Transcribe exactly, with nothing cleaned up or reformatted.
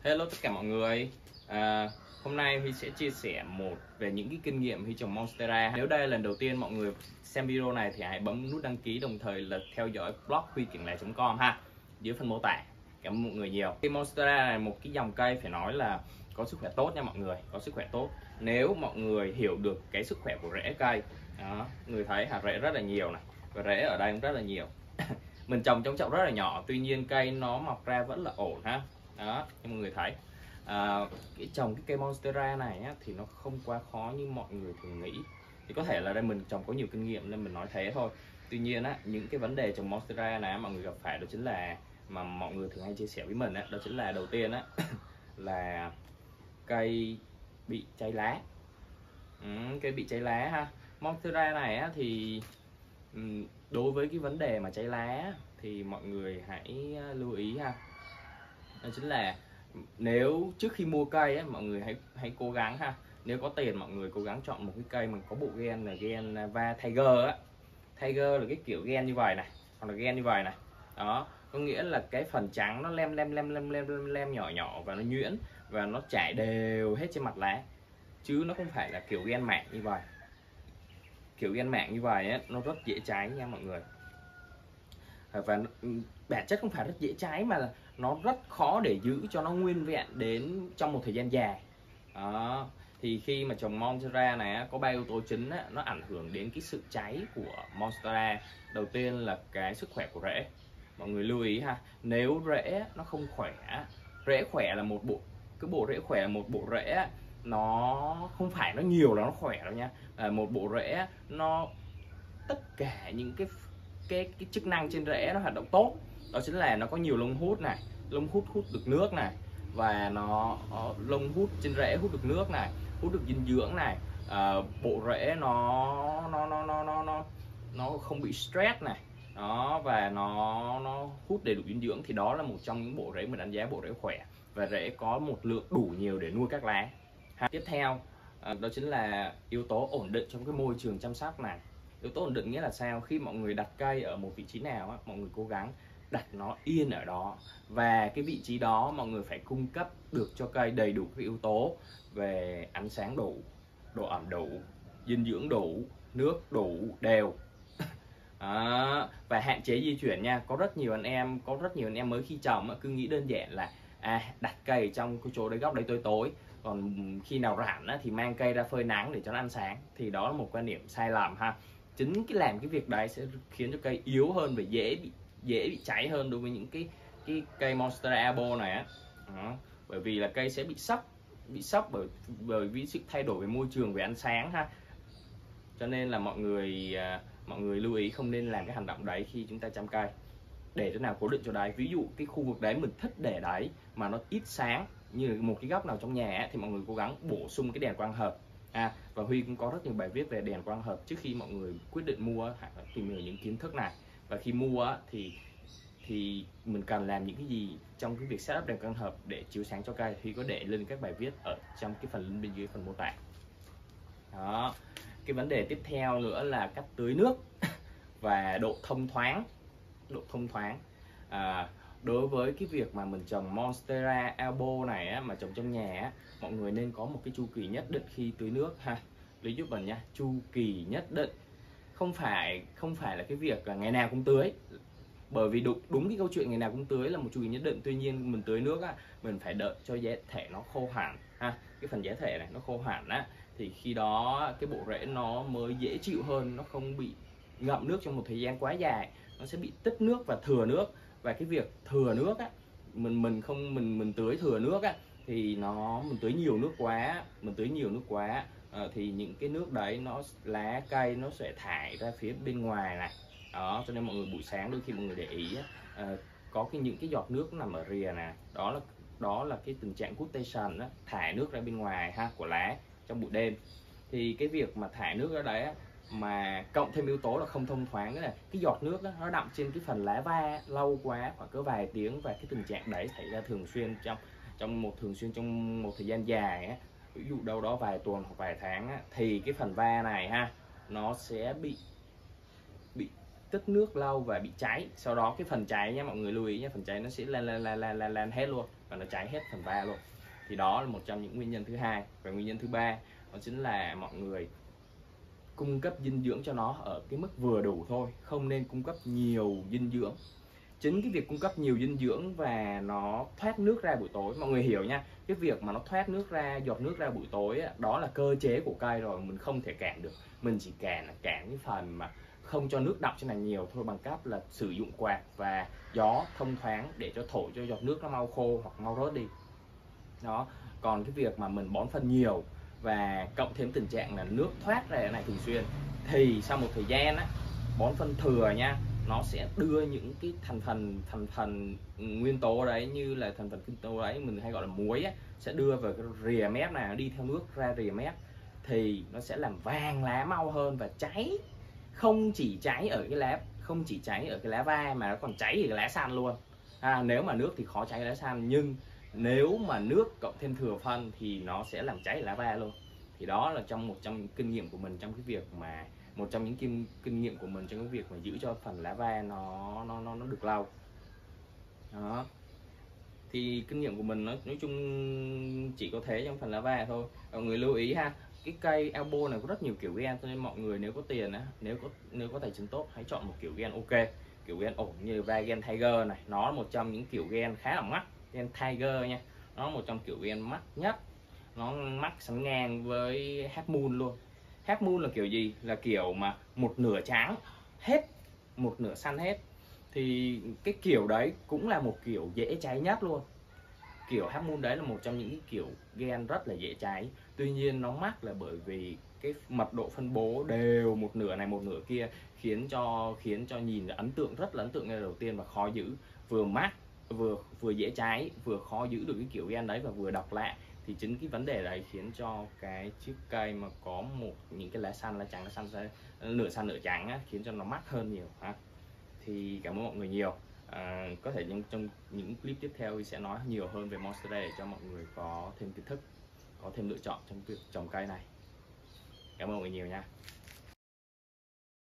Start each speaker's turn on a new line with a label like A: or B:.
A: Hello tất cả mọi người. à, Hôm nay Huy sẽ chia sẻ một về những cái kinh nghiệm Huy trồng Monstera. Nếu đây là lần đầu tiên mọi người xem video này thì hãy bấm nút đăng ký, đồng thời là theo dõi blog huy kiểng lẻ chấm com ha, dưới phần mô tả. Cảm ơn mọi người nhiều. Cái Monstera là một cái dòng cây phải nói là có sức khỏe tốt nha mọi người, có sức khỏe tốt nếu mọi người hiểu được cái sức khỏe của rễ cây. Đó, người thấy hạt rễ rất là nhiều này, và rễ ở đây cũng rất là nhiều. Mình trồng trong chậu rất là nhỏ, tuy nhiên cây nó mọc ra vẫn là ổn ha. Đó, như mọi người thấy, à, cái trồng cái cây Monstera này á, thì nó không quá khó như mọi người thường nghĩ. Thì có thể là đây mình trồng có nhiều kinh nghiệm nên mình nói thế thôi. Tuy nhiên á, những cái vấn đề trồng Monstera này mọi người gặp phải đó chính là mà mọi người thường hay chia sẻ với mình á, đó chính là đầu tiên á là cây bị cháy lá. Ừ, cây bị cháy lá ha. Monstera này á, thì đối với cái vấn đề mà cháy lá thì mọi người hãy lưu ý ha, đó chính là nếu trước khi mua cây ấy, mọi người hãy hãy cố gắng ha, nếu có tiền mọi người cố gắng chọn một cái cây mà có bộ gen là gen Va Tiger á. Tiger là cái kiểu gen như vậy này, hoặc là gen như vậy này. Đó, có nghĩa là cái phần trắng nó lem lem lem lem lem lem, lem nhỏ nhỏ và nó nhuyễn và nó trải đều hết trên mặt lá, chứ nó không phải là kiểu gen mảng như vậy. Kiểu gen mảng như vậy ấy, nó rất dễ cháy nha mọi người. Và bản chất không phải rất dễ cháy mà là nó rất khó để giữ cho nó nguyên vẹn đến trong một thời gian dài. Đó, thì khi mà trồng Monstera này có ba yếu tố chính á, nó ảnh hưởng đến cái sự cháy của Monstera. Đầu tiên là cái sức khỏe của rễ. Mọi người lưu ý ha, nếu rễ nó không khỏe, rễ khỏe là một bộ cái bộ rễ khỏe là một bộ rễ nó không phải nó nhiều là nó khỏe đâu nha. À, một bộ rễ nó tất cả những cái cái cái chức năng trên rễ nó hoạt động tốt, đó chính là nó có nhiều lông hút này, lông hút hút được nước này, và nó lông hút trên rễ hút được nước này, hút được dinh dưỡng này. À, bộ rễ nó nó nó nó nó nó nó không bị stress này. Đó, và nó nó hút đầy đủ dinh dưỡng, thì đó là một trong những bộ rễ mình đánh giá bộ rễ khỏe, và rễ có một lượng đủ nhiều để nuôi các lá. Tiếp theo đó chính là yếu tố ổn định trong cái môi trường chăm sóc này. Yếu tố ổn định nghĩa là sao? Khi mọi người đặt cây ở một vị trí nào, mọi người cố gắng đặt nó yên ở đó, và cái vị trí đó mọi người phải cung cấp được cho cây đầy đủ các yếu tố về ánh sáng đủ, độ ẩm đủ, dinh dưỡng đủ, nước đủ đều. Đó, và hạn chế di chuyển nha. Có rất nhiều anh em có rất nhiều anh em mới khi trồng cứ nghĩ đơn giản là à, đặt cây trong cái chỗ đấy, góc đấy tối tối, còn khi nào rảnh thì mang cây ra phơi nắng để cho nó ăn sáng. Thì đó là một quan điểm sai lầm ha. Chính cái làm cái việc đấy sẽ khiến cho cây yếu hơn và dễ bị dễ bị cháy hơn đối với những cái cái cây Monstera Abo này á. Đó, bởi vì là cây sẽ bị sốc bị sốc bởi bởi vì sự thay đổi về môi trường, về ánh sáng ha. Cho nên là mọi người mọi người lưu ý không nên làm cái hành động đấy khi chúng ta chăm cây. Để chỗ nào cố định chỗ đấy, ví dụ cái khu vực đấy mình thích để đấy mà nó ít sáng, như một cái góc nào trong nhà ấy, thì mọi người cố gắng bổ sung cái đèn quang hợp. À, và Huy cũng có rất nhiều bài viết về đèn quang hợp trước khi mọi người quyết định mua, hãy tìm hiểu những kiến thức này. Và khi mua thì thì mình cần làm những cái gì trong cái việc setup đèn quang hợp để chiếu sáng cho cây, Huy có để lên các bài viết ở trong cái phần link bên dưới phần mô tả. Đó, cái vấn đề tiếp theo nữa là cách tưới nước và độ thông thoáng. Độ thông thoáng à, đối với cái việc mà mình trồng Monstera Abo này á, mà trồng trong nhà á, mọi người nên có một cái chu kỳ nhất định khi tưới nước ha. Lý giúp mình nha, chu kỳ nhất định, không phải không phải là cái việc là ngày nào cũng tưới. Bởi vì đúng, đúng cái câu chuyện ngày nào cũng tưới là một chu kỳ nhất định, tuy nhiên mình tưới nước á, mình phải đợi cho giá thể nó khô hẳn ha, cái phần giá thể này nó khô hẳn á, thì khi đó cái bộ rễ nó mới dễ chịu hơn, nó không bị ngậm nước trong một thời gian quá dài, nó sẽ bị tích nước và thừa nước. Và cái việc thừa nước á, mình mình không mình mình tưới thừa nước á, thì nó mình tưới nhiều nước quá, mình tưới nhiều nước quá à, thì những cái nước đấy nó lá cây nó sẽ thải ra phía bên ngoài này. Đó, cho nên mọi người buổi sáng đôi khi mọi người để ý à, có cái những cái giọt nước nằm ở rìa nè, đó là đó là cái tình trạng guttation đó, thải nước ra bên ngoài ha của lá trong buổi đêm. Thì cái việc mà thải nước ra đấy mà cộng thêm yếu tố là không thông thoáng, là cái giọt nước đó, nó đọng trên cái phần lá va lâu quá, khoảng cỡ vài tiếng, và cái tình trạng đấy xảy ra thường xuyên trong trong một thường xuyên trong một thời gian dài á, ví dụ đâu đó vài tuần hoặc vài tháng á, thì cái phần va này ha nó sẽ bị bị tích nước lâu và bị cháy. Sau đó cái phần cháy nha mọi người lưu ý nhé, phần cháy nó sẽ lan lan lan lan lan, lan hết luôn và nó cháy hết phần va luôn. Thì đó là một trong những nguyên nhân thứ hai. Và nguyên nhân thứ ba đó chính là mọi người cung cấp dinh dưỡng cho nó ở cái mức vừa đủ thôi, không nên cung cấp nhiều dinh dưỡng. Chính cái việc cung cấp nhiều dinh dưỡng và nó thoát nước ra buổi tối, mọi người hiểu nha, cái việc mà nó thoát nước ra, giọt nước ra buổi tối đó là cơ chế của cây rồi, mình không thể cản được. Mình chỉ cản là cản cái phần mà không cho nước đọng trên này nhiều thôi, bằng cách là sử dụng quạt và gió thông thoáng để cho thổi cho giọt nước nó mau khô hoặc mau rớt đi đó. Còn cái việc mà mình bón phân nhiều và cộng thêm tình trạng là nước thoát ra cái này thường xuyên, thì sau một thời gian á, bón phân thừa nha, nó sẽ đưa những cái thành phần thành phần nguyên tố đấy, như là thành phần nguyên tố đấy mình hay gọi là muối á, sẽ đưa vào cái rìa mép này, nó đi theo nước ra rìa mép, thì nó sẽ làm vàng lá mau hơn và cháy. Không chỉ cháy ở cái lá không chỉ cháy ở cái lá vai mà nó còn cháy ở cái lá xanh luôn. À, nếu mà nước thì khó cháy lá xanh, nhưng nếu mà nước cộng thêm thừa phân thì nó sẽ làm cháy lá va luôn. Thì đó là trong một trong những kinh nghiệm của mình trong cái việc mà một trong những kinh kinh nghiệm của mình trong cái việc mà giữ cho phần lá va nó nó nó nó được lâu đó. Thì kinh nghiệm của mình nó nói chung chỉ có thế trong phần lá va thôi. Mọi người lưu ý ha, cái cây elbow này có rất nhiều kiểu gen, cho nên mọi người nếu có tiền á, nếu có nếu có tài chính tốt, hãy chọn một kiểu gen ok, kiểu gen ổn như va gen Tiger này. Nó là một trong những kiểu gen khá là mắc, gen Tiger nha, nó là một trong kiểu gen mắc nhất, nó mắc sánh ngang với Half Moon luôn. Half Moon là kiểu gì? Là kiểu mà một nửa trắng hết, một nửa xanh hết. Thì cái kiểu đấy cũng là một kiểu dễ cháy nhất luôn. Kiểu Half Moon đấy là một trong những kiểu gen rất là dễ cháy. Tuy nhiên nó mắc là bởi vì cái mật độ phân bố đều một nửa này một nửa kia, khiến cho khiến cho nhìn ấn tượng, rất là ấn tượng ngay đầu tiên và khó giữ. Vừa mắc, vừa vừa dễ cháy, vừa khó giữ được cái kiểu gen đấy và vừa độc lạ. Thì chính cái vấn đề đấy khiến cho cái chiếc cây mà có một những cái lá xanh, lá trắng, lá xanh, nửa xanh nửa trắng á, khiến cho nó mắc hơn nhiều ha. Thì cảm ơn mọi người nhiều. À, có thể trong, trong những clip tiếp theo thì sẽ nói nhiều hơn về Monstera để cho mọi người có thêm kiến thức, có thêm lựa chọn trong việc trồng cây này. Cảm ơn mọi người nhiều nha.